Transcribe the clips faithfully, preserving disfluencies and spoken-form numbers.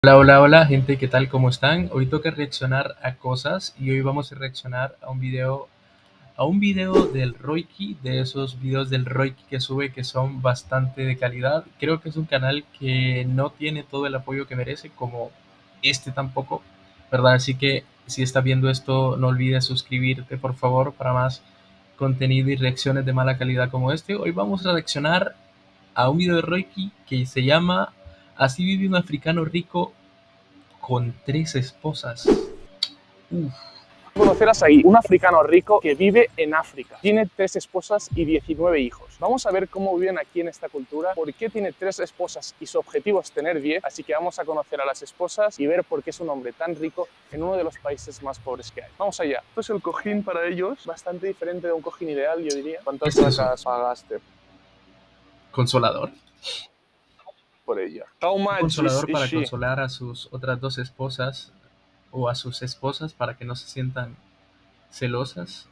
Hola, hola, hola, gente, ¿qué tal? ¿Cómo están? Hoy toca reaccionar a cosas y hoy vamos a reaccionar a un video, a un video del Roiki, de esos videos del Roiki que sube que son bastante de calidad. Creo que es un canal que no tiene todo el apoyo que merece, como este tampoco, ¿verdad? Así que si estás viendo esto, no olvides suscribirte, por favor, para más contenido y reacciones de mala calidad como este. Hoy vamos a reaccionar a un video de Roiki que se llama Así vive un africano rico con tres esposas. Uf. Conocerás ahí un africano rico que vive en África. Tiene tres esposas y diecinueve hijos. Vamos a ver cómo viven aquí en esta cultura, por qué tiene tres esposas y su objetivo es tener diez. Así que vamos a conocer a las esposas y ver por qué es un hombre tan rico en uno de los países más pobres que hay. Vamos allá. Esto es el cojín para ellos, bastante diferente de un cojín ideal, yo diría. ¿Cuántas ¿Qué es eso? vacas pagaste Consolador. por ella? How Un much is, consolador is para she? consolar a sus otras dos esposas o a sus esposas para que no se sientan celosas.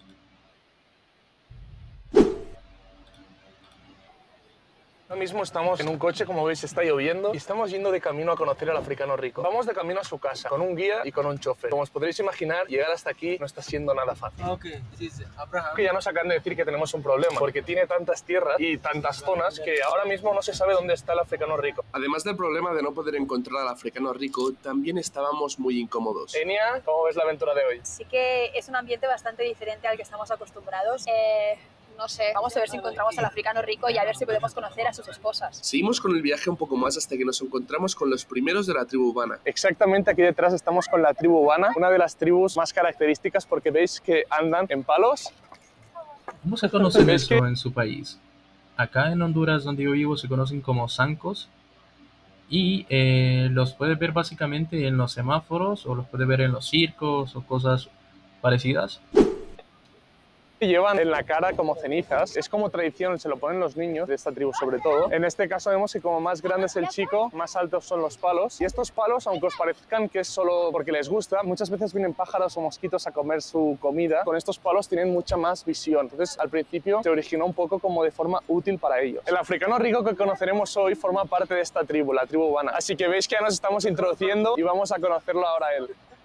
Ahora mismo estamos en un coche, como veis está lloviendo y estamos yendo de camino a conocer al africano rico. Vamos de camino a su casa, con un guía y con un chofer. Como os podréis imaginar, llegar hasta aquí no está siendo nada fácil. Ok, this is Abraham. Que ya nos acaban de decir que tenemos un problema, porque tiene tantas tierras y tantas zonas que ahora mismo no se sabe dónde está el africano rico. Además del problema de no poder encontrar al africano rico, también estábamos muy incómodos. Enia, ¿cómo ves la aventura de hoy? Sí que es un ambiente bastante diferente al que estamos acostumbrados. Eh, no sé, vamos a ver si encontramos al africano rico y a ver si podemos conocer a sus esposas. Seguimos con el viaje un poco más hasta que nos encontramos con los primeros de la tribu Bana. Exactamente, aquí detrás estamos con la tribu Bana, una de las tribus más características porque veis que andan en palos. ¿Cómo se conocen ¿Ves eso que- en su país? Acá en Honduras, donde yo vivo, se conocen como zancos y eh, los puedes ver básicamente en los semáforos o los puedes ver en los circos o cosas parecidas. Llevan en la cara como cenizas, es como tradición, se lo ponen los niños de esta tribu sobre todo. En este caso vemos que como más grande es el chico, más altos son los palos. Y estos palos, aunque os parezcan que es solo porque les gusta, muchas veces vienen pájaros o mosquitos a comer su comida. Con estos palos tienen mucha más visión. Entonces al principio se originó un poco como de forma útil para ellos. El africano rico que conoceremos hoy forma parte de esta tribu, la tribu Bana. Así que veis que ya nos estamos introduciendo y vamos a conocerlo ahora a él.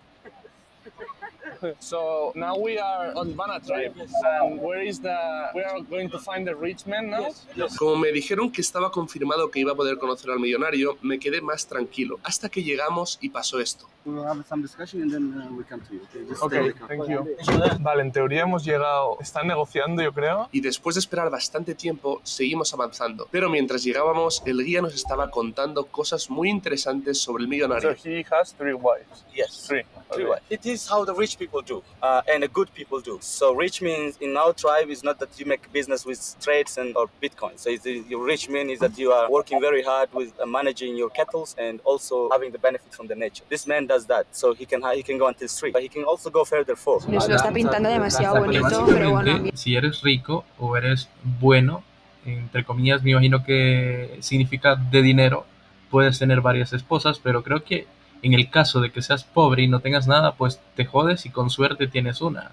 So now we are on Bana tribe, and where is the? We are going to find the rich man now. Como me dijeron que estaba confirmado que iba a poder conocer al millonario, me quedé más tranquilo, hasta que llegamos y pasó esto. We'll have some discussion and then uh, we come to you. Okay, just Okay, stay. thank you. Vale, en teoría hemos llegado. Están negociando, yo creo. Y después de esperar bastante tiempo, seguimos avanzando. Pero mientras llegábamos, el guía nos estaba contando cosas muy interesantes sobre el So millonario. he has three wives. Yes. Three. Three Okay. wives. It is how the rich people do, uh, and the good people do. So rich means in our tribe is not that you make business with trades and or Bitcoin. So it's, your rich mean is that you are working very hard with uh, managing your cattle and also having the benefit from the nature. This man does that, so he can he can go until three, but he can also go further four. Nos lo está pintando demasiado Porque bonito, pero bueno. básicamente, si eres rico o eres bueno, entre comillas, me imagino que significa de dinero, puedes tener varias esposas, pero creo que en el caso de que seas pobre y no tengas nada, pues te jodes y con suerte tienes una.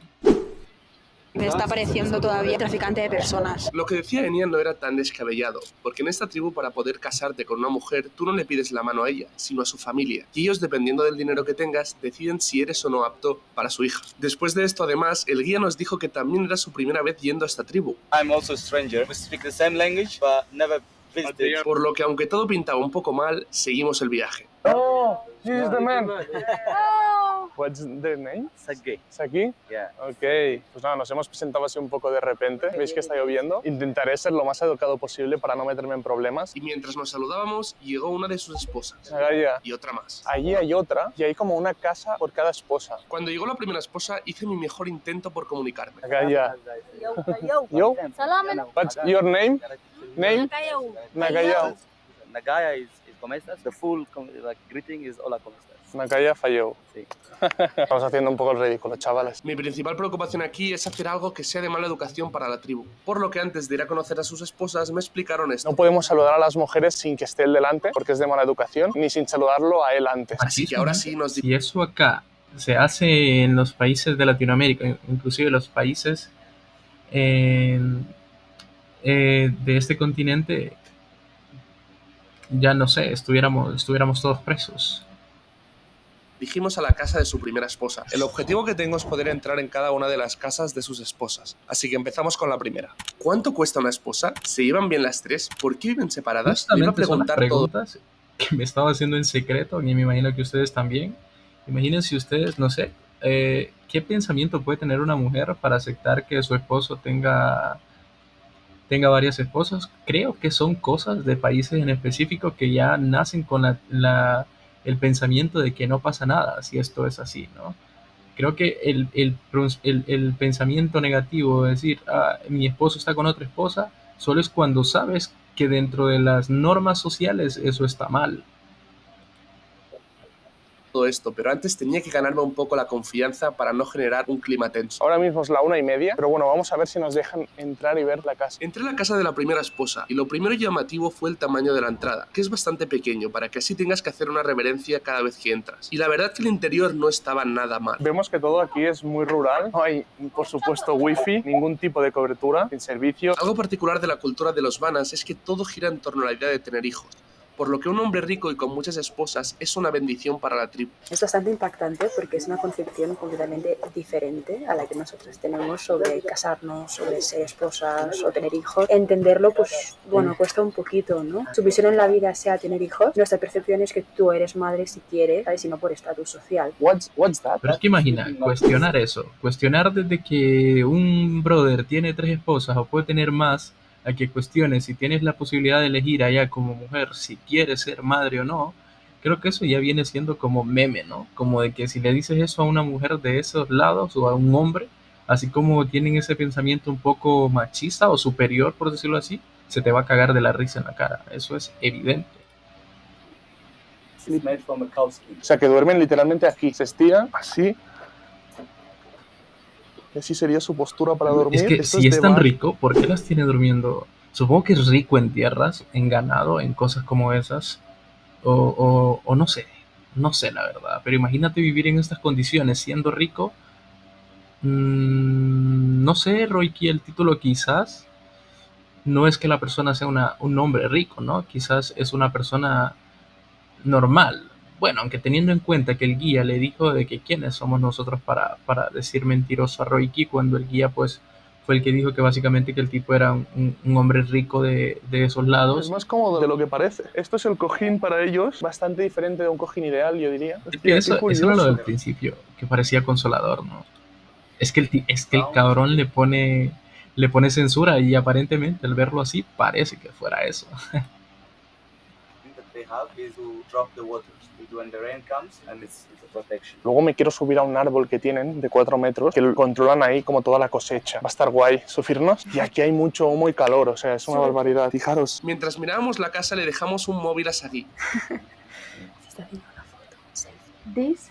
Me está pareciendo todavía traficante de personas. Lo que decía Enia no era tan descabellado, porque en esta tribu para poder casarte con una mujer tú no le pides la mano a ella, sino a su familia, y ellos dependiendo del dinero que tengas deciden si eres o no apto para su hija. Después de esto además, el guía nos dijo que también era su primera vez yendo a esta tribu, I'm also a stranger. We speak the same language, but never visited. por lo que aunque todo pintaba un poco mal, seguimos el viaje. Oh, this is the man. What's their name? Sage. Saki. Yeah. Ok. Pues nada, nos hemos presentado así un poco de repente. Veis que está lloviendo. Intentaré ser lo más educado posible para no meterme en problemas. Y mientras nos saludábamos, llegó una de sus esposas, Agaya. y otra más. Allí hay otra y hay como una casa por cada esposa. Cuando llegó la primera esposa, hice mi mejor intento por comunicarme. Agaya. Yo. What's your name? Name? Nakayao. Nagaya is, is ¿cómo estás? The full like, greeting is hola, ¿cómo estás? Nakaya falló. Sí. Estamos haciendo un poco el ridículo, chavales. Mi principal preocupación aquí es hacer algo que sea de mala educación para la tribu, por lo que antes de ir a conocer a sus esposas me explicaron esto. No podemos saludar a las mujeres sin que esté él delante, porque es de mala educación, ni sin saludarlo a él antes. Así que ahora sí nos Si eso acá se hace en los países de Latinoamérica, inclusive los países eh, eh, de este continente, ya no sé, estuviéramos, estuviéramos todos presos. dijimos a la casa de su primera esposa. El objetivo que tengo es poder entrar en cada una de las casas de sus esposas. Así que empezamos con la primera. ¿Cuánto cuesta una esposa? ¿Se llevan bien las tres? ¿Por qué viven separadas? Le iba a Justamente son las preguntar todo. preguntas que me estaba haciendo en secreto, y me imagino que ustedes también. Imagínense ustedes, no sé, eh, ¿qué pensamiento puede tener una mujer para aceptar que su esposo tenga, tenga varias esposas? Creo que son cosas de países en específico que ya nacen con la, la, el pensamiento de que no pasa nada si esto es así, ¿no? Creo que el, el, el, el pensamiento negativo de decir, ah, mi esposo está con otra esposa, solo es cuando sabes que dentro de las normas sociales eso está mal. Todo esto, pero antes tenía que ganarme un poco la confianza para no generar un clima tenso. Ahora mismo es la una y media, pero bueno, vamos a ver si nos dejan entrar y ver la casa. Entré a la casa de la primera esposa y lo primero llamativo fue el tamaño de la entrada, que es bastante pequeño para que así tengas que hacer una reverencia cada vez que entras. Y la verdad que el interior no estaba nada mal. Vemos que todo aquí es muy rural, no hay por supuesto wifi, ningún tipo de cobertura, sin servicio. Algo particular de la cultura de los Banas es que todo gira en torno a la idea de tener hijos, por lo que un hombre rico y con muchas esposas es una bendición para la tribu. Es bastante impactante porque es una concepción completamente diferente a la que nosotros tenemos sobre casarnos, sobre ser esposas o tener hijos. Entenderlo, pues, bueno, cuesta un poquito, ¿no? Su visión en la vida sea tener hijos. Nuestra percepción es que tú eres madre si quieres, ¿sabes? Y no por estatus social. What's, what's that? Pero es que imagina, cuestionar eso, cuestionar desde que un brother tiene tres esposas o puede tener más, a que cuestiones si tienes la posibilidad de elegir allá como mujer si quieres ser madre o no. Creo que eso ya viene siendo como meme, ¿no? Como de que si le dices eso a una mujer de esos lados o a un hombre, así como tienen ese pensamiento un poco machista o superior, por decirlo así, se te va a cagar de la risa en la cara. Eso es evidente. It's made from a cow skin. O sea, que duermen literalmente aquí, se estiran así. Y así sería su postura para dormir. Es que Esto si es es de tan bar. rico, ¿por qué las tiene durmiendo? Supongo que es rico en tierras, en ganado, en cosas como esas. O, o, o no sé, no sé la verdad. Pero imagínate vivir en estas condiciones siendo rico. Mmm, no sé, Royki, el título quizás no es que la persona sea una, un hombre rico, ¿no? Quizás es una persona normal. Bueno, aunque teniendo en cuenta que el guía le dijo de que quiénes somos nosotros para, para decir mentiroso a Royki, cuando el guía pues fue el que dijo que básicamente que el tipo era un, un hombre rico de, de esos lados. Es más cómodo de lo que parece. Esto es el cojín para ellos, bastante diferente de un cojín ideal, yo diría. Es Hostia, que eso, qué eso era lo curioso. del principio, que parecía consolador, ¿no? Es que el, ti- es que el cabrón le pone, le pone censura y aparentemente al verlo así parece que fuera eso. thing that they have is to drop the waters when the rain comes, and it's, it's a protection. Luego me quiero subir a un árbol que tienen de cuatro metros, que controlan ahí como toda la cosecha. Va a estar guay subirnos. Y aquí hay mucho humo y calor, o sea, es una barbaridad. Fijaros. Mientras mirábamos la casa le dejamos un móvil a Sagi. Se está haciendo una foto. Selfie. This.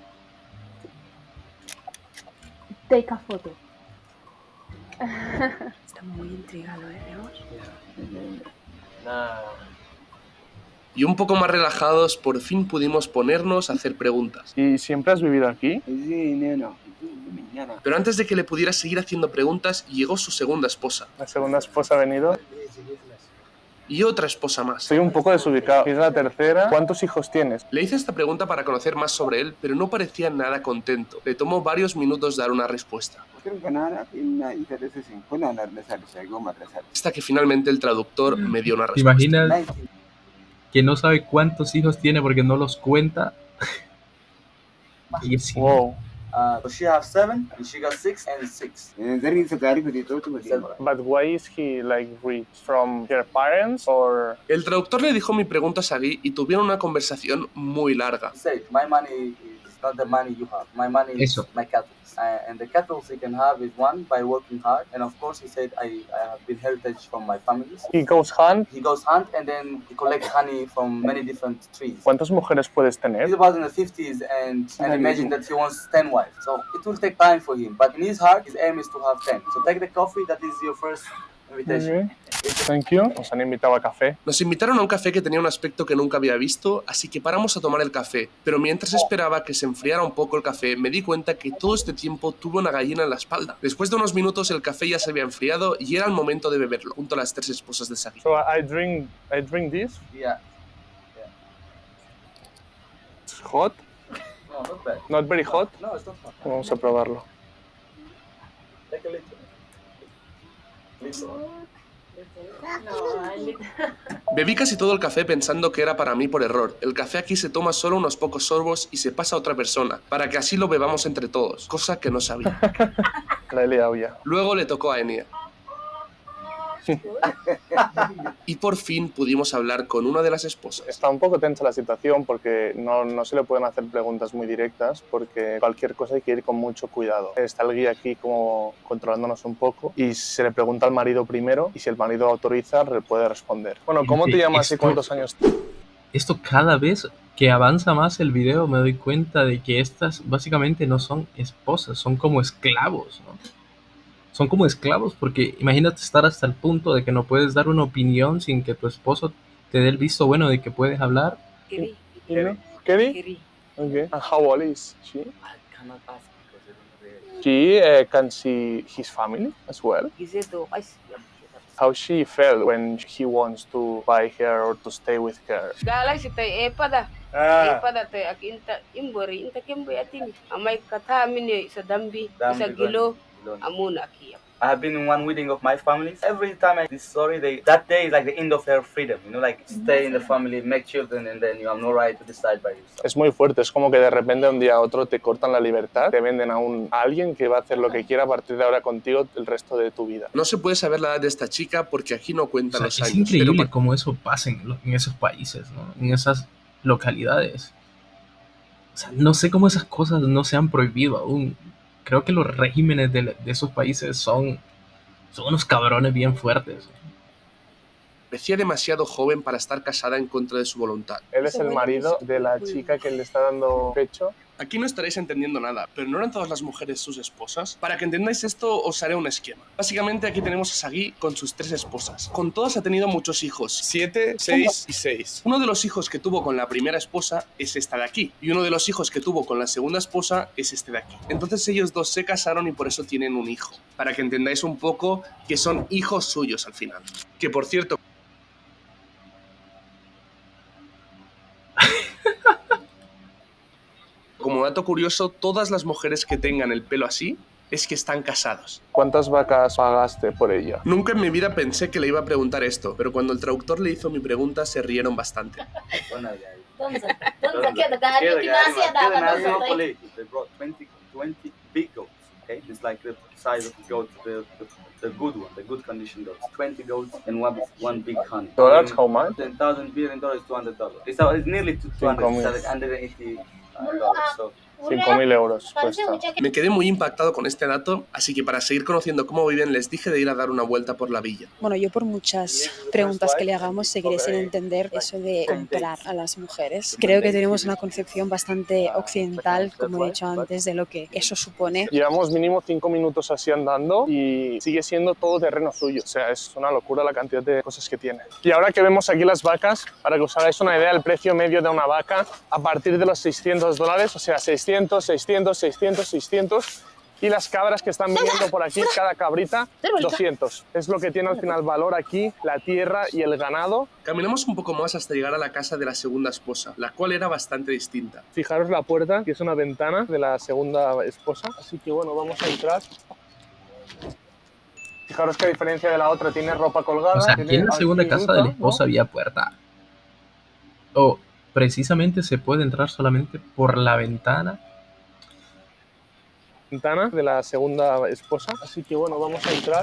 Take a photo. Está muy intrigado, ¿eh? ¿Vemos? Y un poco más relajados, por fin pudimos ponernos a hacer preguntas. ¿Y siempre has vivido aquí? Pero antes de que le pudiera seguir haciendo preguntas, llegó su segunda esposa. La segunda esposa ha venido. Y otra esposa más. Estoy un poco desubicado. Es la tercera. ¿Cuántos hijos tienes? Le hice esta pregunta para conocer más sobre él, pero no parecía nada contento. Le tomó varios minutos dar una respuesta. Hasta que finalmente el traductor me dio una ¿Te respuesta. imaginas que no sabe cuántos hijos tiene porque no los cuenta? Y sí. Wow. Uh, so she has seven, and she got six and six. But why is he like rich? From her parents or? El traductor le dijo mi pregunta a Sagi y tuvieron una conversación muy larga. He said, my money is not the money you have. My money is Eso. my cattle. Uh, and the cattle you can have is one by working hard. And of course, he said, I, I have been heritage from my families. He goes hunt. He goes hunt and then he collects honey from many different trees. ¿Cuántas mujeres puedes He's tener? about in the fifties and, and imagine that he wants ten wives. So it will take time for him. But in his heart, his aim is to have ten. So take the coffee, that is your first invitation. Okay. Thank you. Nos han invitado a café. Nos invitaron a un café que tenía un aspecto que nunca había visto, así que paramos a tomar el café. Pero mientras esperaba que se enfriara un poco el café, me di cuenta que todo este tiempo tuve una gallina en la espalda. Después de unos minutos el café ya se había enfriado y era el momento de beberlo, junto a las tres esposas de Sagi. So I drink, I drink this. Yeah. It's hot. No, No, not bad. Not very hot. No, it's not hot. Vamos a probarlo. Take a little. Little. Bebí casi todo el café pensando que era para mí por error. El café aquí se toma solo unos pocos sorbos y se pasa a otra persona, para que así lo bebamos entre todos, cosa que no sabía. La he liado ya. Luego le tocó a Enia. Y por fin pudimos hablar con una de las esposas. Está un poco tensa la situación porque no, no se le pueden hacer preguntas muy directas porque cualquier cosa hay que ir con mucho cuidado. Está el guía aquí como controlándonos un poco y se le pregunta al marido primero y si el marido autoriza le puede responder. Bueno, ¿cómo te llamas y cuántos años? Esto cada vez que avanza más el video me doy cuenta de que estas básicamente no son esposas, son como esclavos, ¿no? Son como esclavos porque imagínate estar hasta el punto de que no puedes dar una opinión sin que tu esposo te dé el visto bueno de que puedes hablar. Kerry. Kerry? Okay. And how old is she? I cannot ask because I don't know. She uh, can see his family as well. How she felt when he wants to buy her or to stay with her. Ah. I have been in one wedding of my family. Every time I this story, they that day is like the end of their freedom. You know, like stay in the family, make children, and then you have no right to decide by yourself. Es muy fuerte, es como que de repente de un día a otro te cortan la libertad, te venden a, un, a alguien que va a hacer lo que quiera a partir de ahora contigo el resto de tu vida. No se puede saber la edad de esta chica porque aquí no cuentan O sea, los es años. increíble pero... cómo eso pasa en, lo- en esos países, ¿no? En esas localidades. O sea, no sé cómo esas cosas no se han prohibido aún. Creo que los regímenes de, de esos países son, son unos cabrones bien fuertes. Parecía demasiado joven para estar casada en contra de su voluntad. Él es el marido de la chica que le está dando pecho. Aquí no estaréis entendiendo nada, pero ¿no eran todas las mujeres sus esposas? Para que entendáis esto, os haré un esquema. Básicamente aquí tenemos a Sagui con sus tres esposas. Con todas ha tenido muchos hijos. Siete, seis y seis. Uno de los hijos que tuvo con la primera esposa es esta de aquí. Y uno de los hijos que tuvo con la segunda esposa es este de aquí. Entonces ellos dos se casaron y por eso tienen un hijo. Para que entendáis un poco que son hijos suyos al final. Que por cierto... Como dato curioso, todas las mujeres que tengan el pelo así es que están casados. ¿Cuántas vacas pagaste por ella? Nunca en mi vida pensé que le iba a preguntar esto, pero cuando el traductor le hizo mi pregunta se rieron bastante. They brought twenty, twenty big goats. Okay, it's like the size of the goat, the, the, the good one, the good condition goats. twenty goats and one one big honey. So that's how much? ten thousand billion dollars, two hundred dollars. It's, it's nearly two hundred. It's like one hundred eighty dollars. So. cinco mil euros cuesta. Me quedé muy impactado con este dato, así que para seguir conociendo cómo viven les dije de ir a dar una vuelta por la villa. Bueno, yo por muchas preguntas que le hagamos seguiré sin entender eso de comprar a las mujeres. Creo que tenemos una concepción bastante occidental, como he dicho antes, de lo que eso supone. Llevamos mínimo cinco minutos así andando y sigue siendo todo terreno suyo. O sea, es una locura la cantidad de cosas que tiene. Y ahora que vemos aquí las vacas, para que os hagáis una idea, el precio medio de una vaca a partir de los seiscientos dólares, o sea, seiscientos, seiscientos, seiscientos, seiscientos. Y las cabras que están viniendo por aquí, cada cabrita, doscientos. Es lo que tiene al final valor aquí, la tierra y el ganado. Caminamos un poco más hasta llegar a la casa de la segunda esposa, la cual era bastante distinta. Fijaros la puerta, que es una ventana de la segunda esposa. Así que bueno, vamos a entrar. Fijaros que a diferencia de la otra tiene ropa colgada. O sea, aquí en la segunda casa de la esposa había puerta. O precisamente se puede entrar solamente por la ventana. Ventana de la segunda esposa. Así que bueno, vamos a entrar.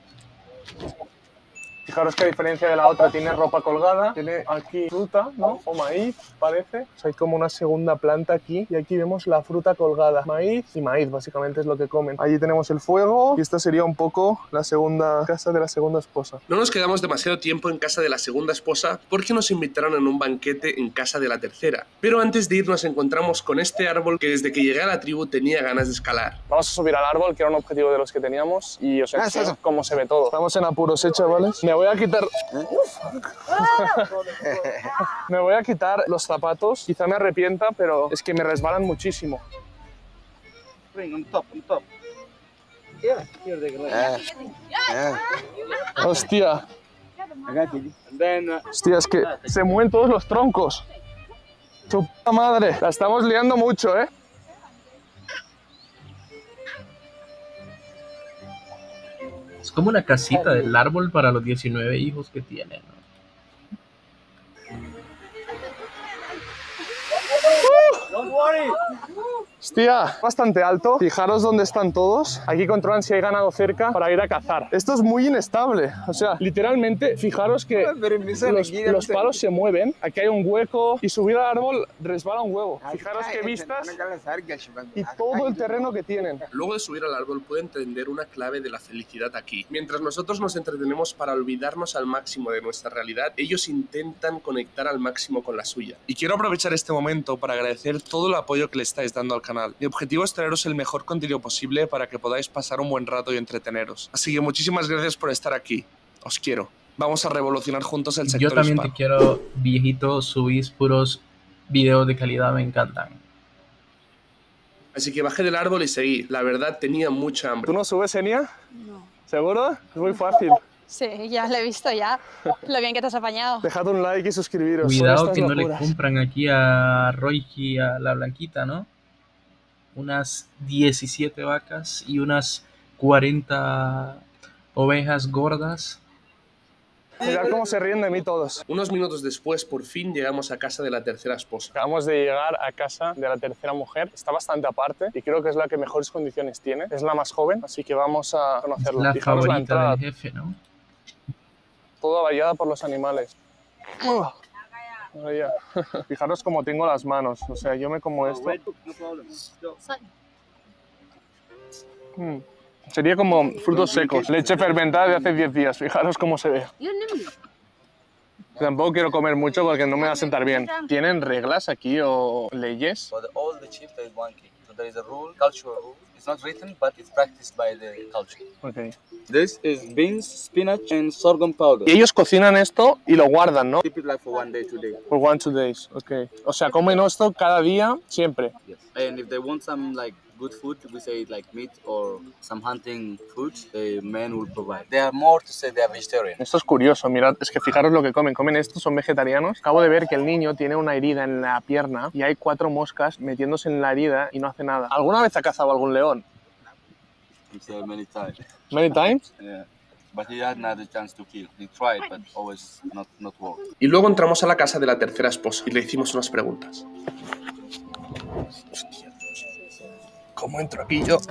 Fijaros que a diferencia de la otra tiene ropa colgada, tiene aquí fruta, ¿no? O maíz, parece. O sea, hay como una segunda planta aquí y aquí vemos la fruta colgada. Maíz y maíz, básicamente es lo que comen. Allí tenemos el fuego y esta sería un poco la segunda casa de la segunda esposa. No nos quedamos demasiado tiempo en casa de la segunda esposa porque nos invitaron en un banquete en casa de la tercera. Pero antes de ir nos encontramos con este árbol que desde que llegué a la tribu tenía ganas de escalar. Vamos a subir al árbol, que era un objetivo de los que teníamos, y os enseño cómo se ve todo. Estamos en apuros, ¿eh, chavales? Me voy a quitar... me voy a quitar los zapatos. Quizá me arrepienta, pero es que me resbalan muchísimo. Bring on top, on top. Hostia. And then, uh, Hostia, es que se mueven todos los troncos. Tu puta madre. La estamos liando mucho, ¿eh? Es como una casita del árbol para los diecinueve hijos que tiene, ¿no? Hostia, bastante alto. Fijaros dónde están todos. Aquí controlan si hay ganado cerca para ir a cazar. Esto es muy inestable. O sea, literalmente, fijaros que los, los palos se mueven. Aquí hay un hueco y subir al árbol resbala un huevo. Fijaros qué vistas y todo el terreno que tienen. Luego de subir al árbol pueden entender una clave de la felicidad aquí. Mientras nosotros nos entretenemos para olvidarnos al máximo de nuestra realidad, ellos intentan conectar al máximo con la suya. Y quiero aprovechar este momento para agradecer todo el apoyo que le estáis dando al canal. Mi objetivo es traeros el mejor contenido posible para que podáis pasar un buen rato y entreteneros. Así que muchísimas gracias por estar aquí. Os quiero. Vamos a revolucionar juntos el sector Yo también spa. te quiero, viejito, subís puros videos de calidad, me encantan. Así que bajé del árbol y seguí. La verdad, tenía mucha hambre. ¿Tú no subes, Enia? No. ¿Seguro? Es muy fácil. Sí, ya lo he visto ya. Lo bien que te has apañado. Dejad un like y suscribiros. Cuidado Son que estas no le locuras. compran aquí a Royki, a la Blanquita, ¿no? Unas diecisiete vacas y unas cuarenta ovejas gordas. Mirad cómo se ríen de mí todos. Unos minutos después, por fin, llegamos a casa de la tercera esposa. Acabamos de llegar a casa de la tercera mujer. Está bastante aparte y creo que es la que mejores condiciones tiene. Es la más joven, así que vamos a conocerla. La Fijaros la favorita entrada, del jefe, ¿no? toda vallada por los animales. Uh, vaya. Fijaros cómo tengo las manos. O sea, yo me como esto. Mm. Sería como frutos secos. Leche fermentada de hace diez días. Fijaros cómo se ve. Tampoco quiero comer mucho porque no me va a sentar bien. ¿Tienen reglas aquí o leyes? For the, all the chief, there is one king. So there is a rule, cultural rule. It's not written, but it's practiced by the culture. Okay. This is beans, spinach, and sorghum powder. Y ellos cocinan esto y lo guardan, ¿no? Keep it like for one day, two days. For one, two days. Okay. O sea, comen esto cada día, siempre. Yes. And if they want some like good food, we say like meat or some hunting food, the men will provide. They are more to say they are vegetarian. Esto es curioso, mirad, es que fijaros lo que comen. Comen esto, son vegetarianos. Acabo de ver que el niño tiene una herida en la pierna y hay cuatro moscas metiéndose en la herida y no hace nada. ¿Alguna vez ha cazado algún león? We say many times. Many times? Yeah. But he had not a chance to kill. He tried, but always not not work. Y luego entramos a la casa de la tercera esposa y le hicimos unas preguntas. Hostia. ¿Cómo entro aquí yo?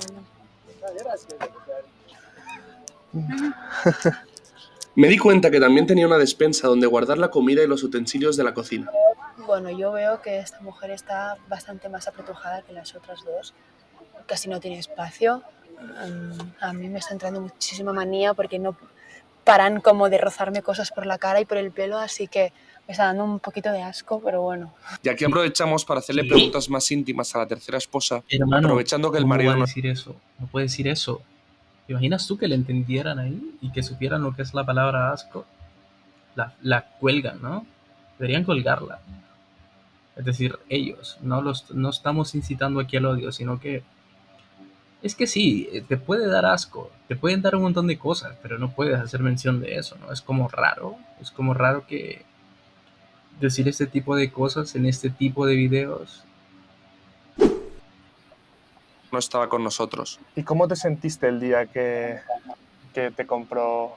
Me di cuenta que también tenía una despensa donde guardar la comida y los utensilios de la cocina. Bueno, yo veo que esta mujer está bastante más apretujada que las otras dos. Casi no tiene espacio. Um, a mí me está entrando muchísima manía porque no paran como de rozarme cosas por la cara y por el pelo, así que me está dando un poquito de asco, pero bueno. Y aquí aprovechamos para hacerle preguntas más íntimas a la tercera esposa, Hermano, aprovechando que el ¿cómo marido va a no... decir eso? No puede decir eso. ¿Te imaginas tú que le entendieran ahí y que supieran lo que es la palabra asco? La, la cuelgan, ¿no? Deberían colgarla. Es decir, ellos. No, los, no estamos incitando aquí al odio, sino que... Es que sí, te puede dar asco, te pueden dar un montón de cosas, pero no puedes hacer mención de eso, ¿no? Es como raro, es como raro que decir este tipo de cosas en este tipo de videos. no estaba con nosotros. ¿Y cómo te sentiste el día que, que te compró?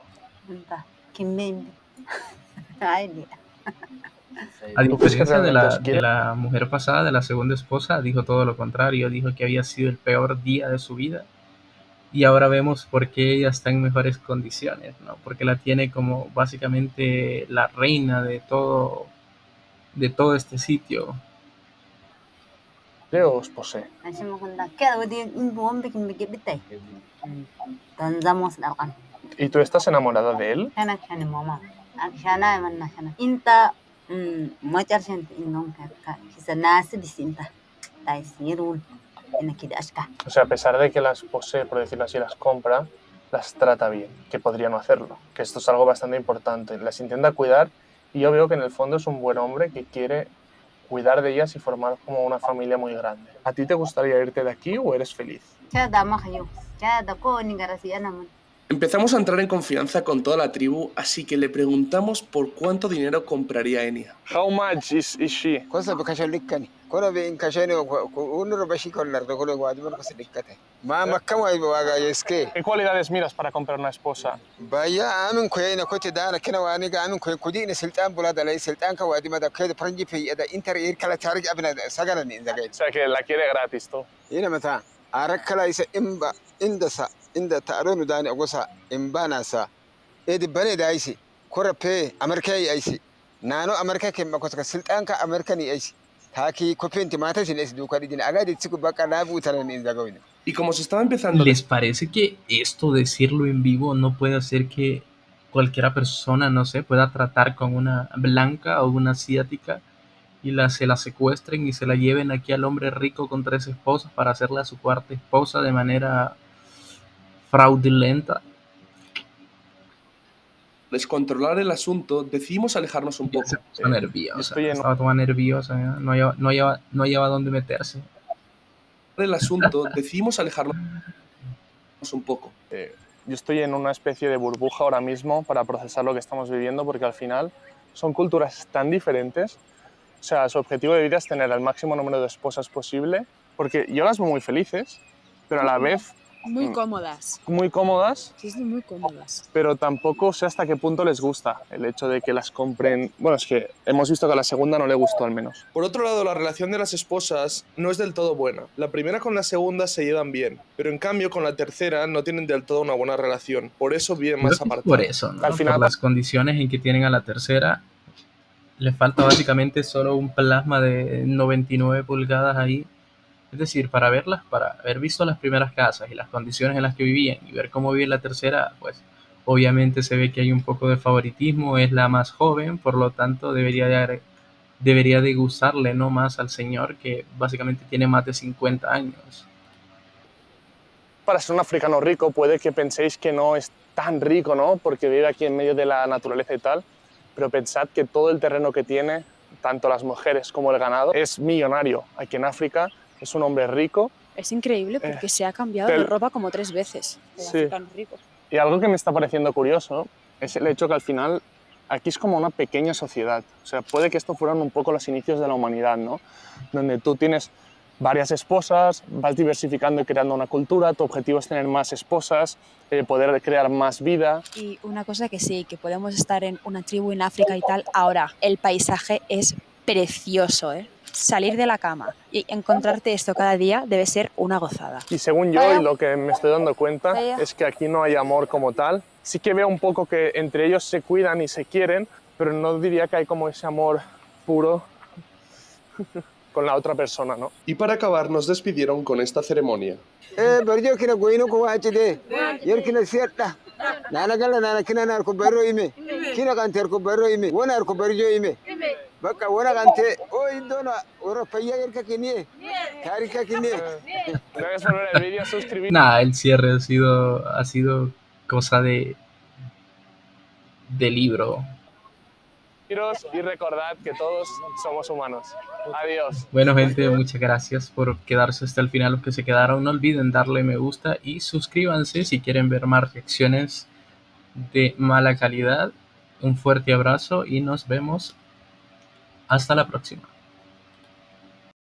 A diferencia de la, realmente os quiere? de la mujer pasada, de la segunda esposa, dijo todo lo contrario, dijo que había sido el peor día de su vida. Y ahora vemos por qué ella está en mejores condiciones, ¿no? Porque la tiene como básicamente la reina de todo, de todo este sitio. Leo os posee. ¿Y tú estás enamorada de él? O sea, a pesar de que las posee, por decirlo así, las compra, las trata bien, que podría no hacerlo. Que esto es algo bastante importante. Las intenta cuidar y yo veo que en el fondo es un buen hombre que quiere cuidar de ellas y formar como una familia muy grande. ¿A ti te gustaría irte de aquí o eres feliz? Empezamos a entrar en confianza con toda la tribu, así que le preguntamos por cuánto dinero compraría Enya. How much is, is she? kono be in kashani ko uno bashi kon lardo ko wadi man ko sedikate ma makam way waga yeske. ¿Qué cualidades miras para comprar una esposa? Baya amin ko yana ko te dana kina wani ga amin ko kudi ne sultan bula da lai sultan ka wadi mada kai da faranji fe da inter ir kala tarji abina sagana ne zagai. O sea que la quiere gratis tú. Ina mata arakala isa imba inda sa inda ta'aronu dani agosa imbana sa edi bane da aisi korafe Amerika yi aisi nano Amerika ke makoska sultan ka Amerika ni aisi. Y como se estaba empezando... ¿Les parece que esto decirlo en vivo no puede hacer que cualquiera persona, no sé, pueda tratar con una blanca o una asiática y la, se la secuestren y se la lleven aquí al hombre rico con tres esposas para hacerla su cuarta esposa de manera fraudulenta? Descontrolar el asunto, decidimos alejarnos un poco. Estaba nerviosa, estaba toda nerviosa, ¿eh? no hallaba, no hallaba, no hallaba dónde meterse. El asunto, decidimos alejarnos un poco. Eh, yo estoy en una especie de burbuja ahora mismo para procesar lo que estamos viviendo, porque al final son culturas tan diferentes. O sea, su objetivo de vida es tener el máximo número de esposas posible, porque yo las veo muy felices, pero a la vez... Muy cómodas. Muy cómodas. Sí, sí, muy cómodas. Pero tampoco sé hasta qué punto les gusta el hecho de que las compren... Bueno, es que hemos visto que a la segunda no le gustó al menos. Por otro lado, la relación de las esposas no es del todo buena. La primera con la segunda se llevan bien, pero en cambio con la tercera no tienen del todo una buena relación. Por eso viven más apartados. Por eso, ¿no? Al final... Por las condiciones en que tienen a la tercera, le falta básicamente solo un plasma de noventa y nueve pulgadas ahí. Es decir, para verlas, para haber visto las primeras casas y las condiciones en las que vivían y ver cómo vive la tercera, pues obviamente se ve que hay un poco de favoritismo, es la más joven, por lo tanto debería de, debería de gustarle, ¿no?, más al señor que básicamente tiene más de cincuenta años. Para ser un africano rico puede que penséis que no es tan rico, ¿no?, porque vive aquí en medio de la naturaleza y tal, pero pensad que todo el terreno que tiene, tanto las mujeres como el ganado, es millonario. Aquí en África es un hombre rico. Es increíble porque eh, se ha cambiado del... de ropa como tres veces. El sí. africano rico. Y algo que me está pareciendo curioso es el hecho que al final aquí es como una pequeña sociedad. O sea, puede que esto fueran un poco los inicios de la humanidad, ¿no? Donde tú tienes varias esposas, vas diversificando y creando una cultura, tu objetivo es tener más esposas, eh, poder crear más vida. Y una cosa que sí, que podemos estar en una tribu en África y tal, ahora el paisaje es precioso, ¿eh? Salir de la cama y encontrarte esto cada día debe ser una gozada. Y según yo, y lo que me estoy dando cuenta, es que aquí no hay amor como tal. Sí que veo un poco que entre ellos se cuidan y se quieren, pero no diría que hay como ese amor puro con la otra persona, ¿no? Y para acabar nos despidieron con esta ceremonia. Eh, pero yo quiero que no coache de, yo quiero cierta. Nana gala nana kina na ko barro ime, kina kan ter ko barro ime, wona ko barjo ime. Baka wona kante, o indona, ora paya yer ka kini, kari ka kini. Debes volver el vídeo, suscribir. Nah, el cierre ha sido, ha sido cosa de, de libro. Y recordad que todos somos humanos. Adiós. Bueno, gente, muchas gracias por quedarse hasta el final. Los que se quedaron, no olviden darle me gusta y suscríbanse si quieren ver más reacciones de mala calidad. Un fuerte abrazo y nos vemos hasta la próxima.